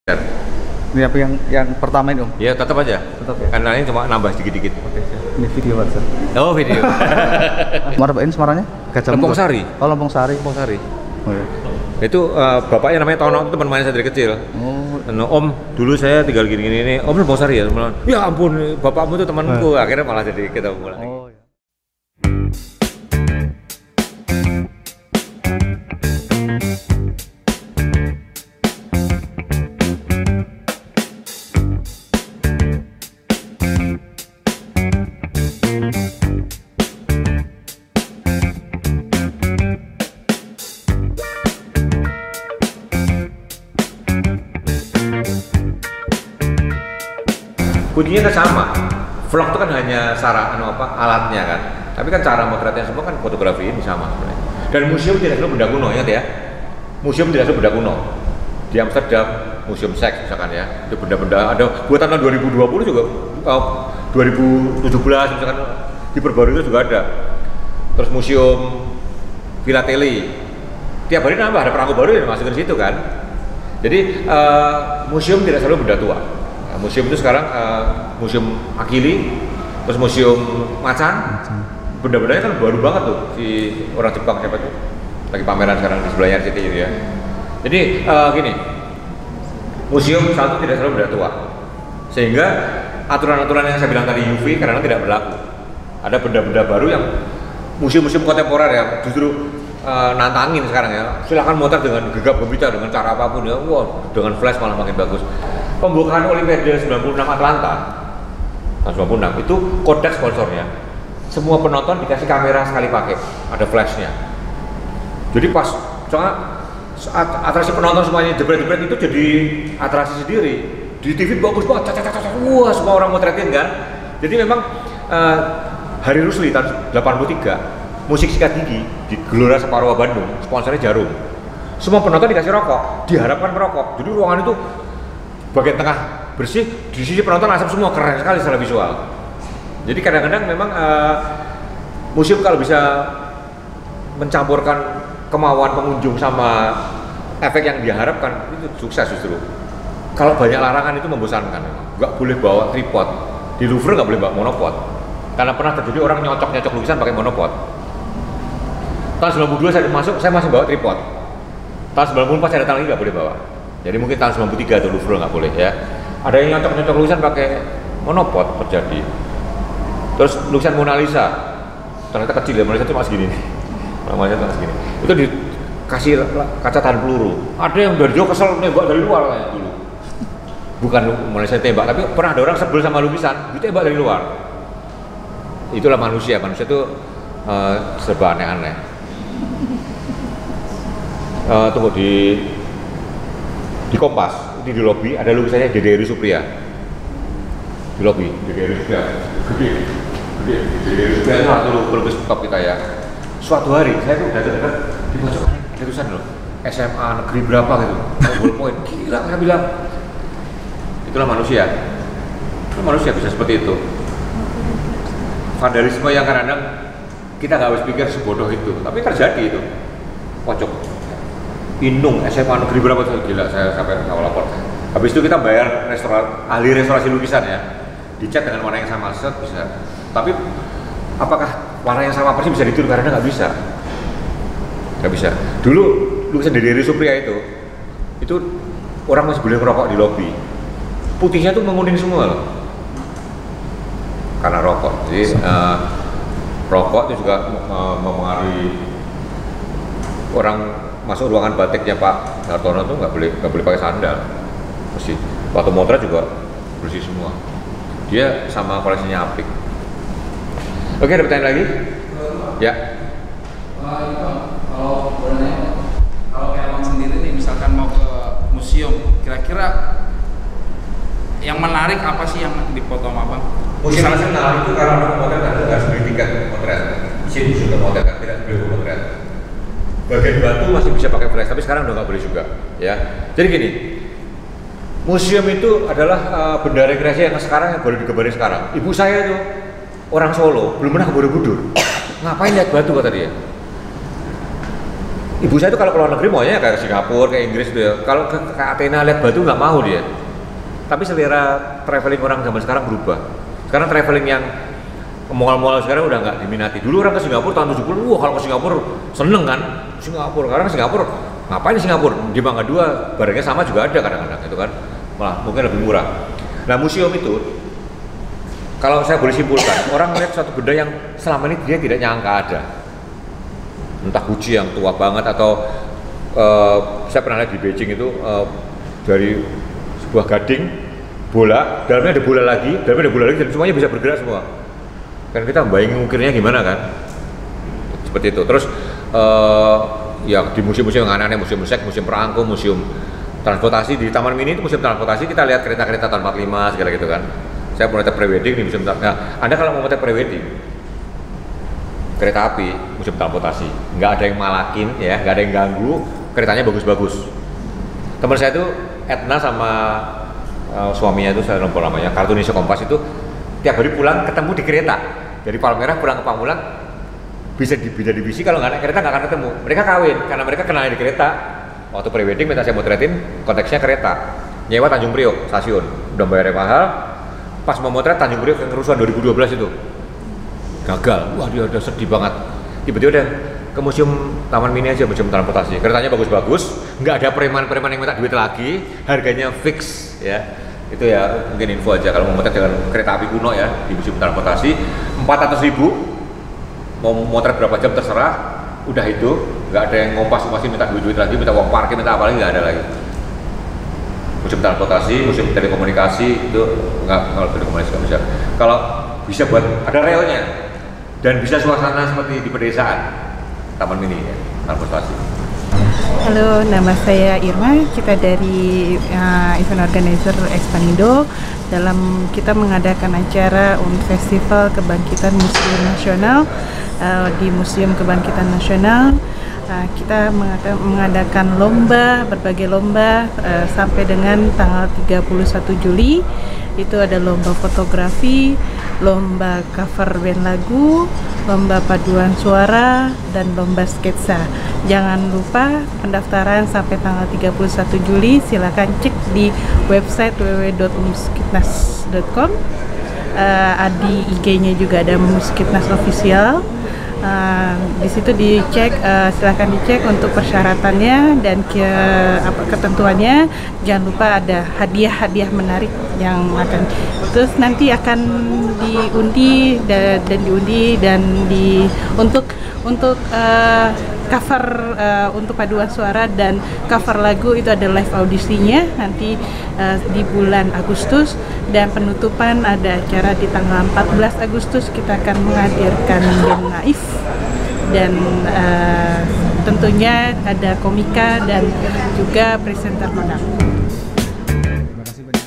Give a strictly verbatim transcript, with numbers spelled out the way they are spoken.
Ini apa yang yang pertama ini Om? Ya tetap aja. Tetap ya. Karena ini cuma nambah sedikit-sedikit. Oke, siap. Ini video WhatsApp. Oh video. Mana ini Semarangnya? Gajah Lempung Mungkur. Sari. Oh Lempung Sari. Lempung Sari. Oh ya. Itu uh, bapaknya namanya Tono, itu teman main saya dari kecil. Oh. Nah, Om, dulu saya tinggal gini-gini ini. Om Lempung Sari ya? Ya ampun, bapakmu itu temanku. Eh. Akhirnya malah jadi kita pulang. Oh ya. Kuncinya kan sama, vlog itu kan hanya sarana anu apa alatnya kan, tapi kan cara motretnya semua kan fotografi ini sama sebenarnya. Dan museum tidak selalu benda kuno, ingat ya, museum tidak selalu benda kuno. Di Amsterdam, museum seks misalkan ya, itu benda-benda ada buatan tahun dua ribu dua puluh juga, oh, dua ribu tujuh belas misalkan diperbarui itu juga ada. Terus museum filateli, tiap hari nambah ada perangko baru yang masukin situ kan. Jadi uh, museum tidak selalu benda tua. Museum itu sekarang uh, museum Akili, terus museum Macan, benda-bendanya kan baru banget tuh si orang Jepang siapa tuh lagi pameran sekarang di sebelahnya R C T gitu ya. Jadi uh, gini, museum satu tidak selalu benda tua, sehingga aturan-aturan yang saya bilang tadi U V karena tidak berlaku. Ada benda-benda baru yang museum-museum kontemporer ya justru uh, nantangin sekarang ya. Silakan motret dengan gegap gempita dengan cara apapun ya, wow dengan flash malah makin bagus. Pembukaan Olimpiade sembilan puluh enam Atlanta tahun sembilan puluh enam itu kodek sponsornya semua penonton dikasih kamera sekali pakai, ada flashnya. Jadi pas soalnya atraksi penonton semuanya jebret-jebret itu jadi atraksi sendiri. Di T V bagus banget, cacat cacat wah semua orang motretin kan. Jadi memang uh, Hari Rusli tahun delapan puluh tiga musik sikat gigi di Gelora Saparua Bandung, sponsornya Jarum. Semua penonton dikasih rokok, diharapkan merokok. Jadi ruangan itu bagian tengah bersih, di sisi penonton asap semua, keren sekali secara visual. Jadi kadang-kadang memang uh, museum kalau bisa mencampurkan kemauan pengunjung sama efek yang diharapkan itu sukses justru. Kalau banyak larangan itu membosankan, nggak boleh bawa tripod. Di Louvre nggak boleh bawa monopod, karena pernah terjadi orang nyocok-nyocok lukisan pakai monopod. Tahun sembilan puluh dua saya masuk, saya masih bawa tripod. Tahun sembilan puluh empat saya datang lagi nggak boleh bawa. Jadi mungkin tahun sembilan puluh tiga tuh Louvre nggak boleh ya. Ada yang nyocok-nyocok lukisan pakai monopod terjadi. Terus lukisan Mona Lisa, ternyata kecil ya, Mona Lisa cuma segini nih. Mona Lisa cuma segini. Itu dikasih kaca tahan peluru. Ada yang dari jauh kesel nembak dari luar kayak dulu. Bukan Mona Lisa tembak, tapi pernah ada orang sebel sama lukisan, ditembak dari luar. Itulah manusia, manusia itu uh, serba aneh-aneh. Uh, tunggu di di Kompas, di, di lobi ada lukisannya Dede Eri Supriya di lobi, Dede Eri Supriya gede, gede, Dede Eri Supriya itu satu pelukis top kita ya. Suatu hari, saya tuh dekat-dekat di pojok ada tulisan loh, S M A negeri berapa gitu, ballpoint, gila saya bilang itulah manusia, itu manusia bisa seperti itu. Vandalisme yang kadang-kadang kita nggak harus pikir sebodoh itu, tapi terjadi itu, pojok Inung, S M A negeri berapa tuh, gila saya sampai nggak lapor. Habis itu kita bayar restoran, ahli restorasi lukisan ya, dicat dengan warna yang sama, set bisa. Tapi apakah warna yang sama persis bisa ditiru? Karena nggak bisa, nggak bisa. Dulu lukisan Dede Eri Supriya itu, itu orang masih boleh merokok di lobi. Putihnya tuh menguning semua loh, karena rokok. Jadi uh, rokok itu juga uh, mempengaruhi orang. Masuk ruangan batiknya Pak Hartono tuh nggak boleh nggak boleh pakai sandal, mesti. Waktu motret juga bersih semua. Dia sama koleksinya apik. Oke, ada pertanyaan lagi? Ya. Kalau boleh, kalau Herman sendiri nih misalkan mau ke museum, kira-kira yang menarik apa sih yang dipoto sama Abang? Museum nasional itu karena orang motret kan nggak beli tiket motret. Di museum motret kan tidak beli motret. Bagian batu masih bisa pakai flash, tapi sekarang udah nggak boleh juga, ya. Jadi gini, museum itu adalah uh, benda rekreasi yang sekarang yang baru digambarin sekarang. Ibu saya itu orang Solo, belum pernah ke Borobudur. Ngapain lihat batu kata dia? Ibu saya itu kalau ke luar negeri maunya kayak ke Singapura, ke Inggris itu ya. Kalau ke, ke Athena lihat batu nggak mau dia. Tapi selera traveling orang zaman sekarang berubah. Sekarang traveling yang mall-mall sekarang udah nggak diminati. Dulu orang ke Singapura tahun tujuh puluh, wah kalau ke Singapura seneng kan? Singapura, sekarang Singapura ngapain di Singapura? Di Mangga Dua barangnya sama juga ada kadang-kadang itu kan, malah mungkin lebih murah. Nah museum itu, kalau saya boleh simpulkan, orang melihat suatu benda yang selama ini dia tidak nyangka ada. Entah Gucci yang tua banget atau uh, saya pernah lihat di Beijing itu uh, dari sebuah gading bola, dalamnya ada bola lagi, dalamnya ada bola lagi dan semuanya bisa bergerak semua. Kan kita membayangin ngukirnya gimana kan? Seperti itu. Terus uh, ya di museum-museum yang aneh-aneh, museum musik, museum perangko, museum transportasi, di Taman Mini itu museum transportasi kita lihat kereta-kereta tahun empat puluh lima segala gitu kan. Saya pernah lihat pre-wedding di museum. Nah, Anda kalau mau lihat pre-wedding kereta api, museum transportasi, nggak ada yang malakin ya, nggak ada yang ganggu, keretanya bagus-bagus. Teman saya itu Etna sama uh, suaminya itu saya lupa namanya, kartunis Kompas itu tiap hari pulang ketemu di kereta dari Palmerah pulang ke Pamulang bisa di bisa divisi kalau nggak naik kereta nggak akan ketemu. Mereka kawin karena mereka kenal di kereta. Waktu pre-wedding minta saya motretin konteksnya kereta, nyewa Tanjung Priok stasiun, udah bayarnya mahal. Pas mau motret Tanjung Priok yang kerusuhan dua ribu dua belas itu gagal, wah dia udah sedih banget. Tiba-tiba udah ke museum Taman Mini aja, museum transportasi, keretanya bagus-bagus, nggak ada preman-preman yang minta duit lagi, harganya fix ya. Itu ya mungkin info aja kalau mau motret dengan kereta api kuno ya di museum transportasi empat ratus ribu, mau motret berapa jam terserah, udah itu nggak ada yang ngompas-ngompasin minta duit-duit lagi, minta uang parkir, minta apa lagi, nggak ada lagi. Museum transportasi, museum telekomunikasi itu nggak, kalau telekomunikasi nggak bisa. Kalau bisa buat ada relnya dan bisa suasana seperti di pedesaan, Taman Mini ya, transportasi. Halo, nama saya Irma. Kita dari uh, event organizer Expandindo. Dalam kita mengadakan acara un festival kebangkitan Museum Nasional uh, di Museum Kebangkitan Nasional. Uh, kita mengadakan lomba, berbagai lomba uh, sampai dengan tanggal tiga puluh satu Juli. Itu ada lomba fotografi, lomba cover band lagu, lomba paduan suara, dan lomba sketsa. Jangan lupa pendaftaran sampai tanggal tiga puluh satu Juli. Silakan cek di website w w w dot muskitnas dot com. Uh, di I G-nya juga ada Muskitnas Official. Uh, di situ dicek, uh, silahkan dicek untuk persyaratannya dan ke, apa, ketentuannya. Jangan lupa ada hadiah-hadiah menarik yang akan terus nanti akan diundi dan, dan diundi dan di untuk untuk uh, cover uh, untuk paduan suara dan cover lagu itu ada live audisinya nanti uh, di bulan Agustus, dan penutupan ada acara di tanggal empat belas Agustus. Kita akan menghadirkan band Naif dan uh, tentunya ada komika dan juga presenter modal. Terima kasih banyak.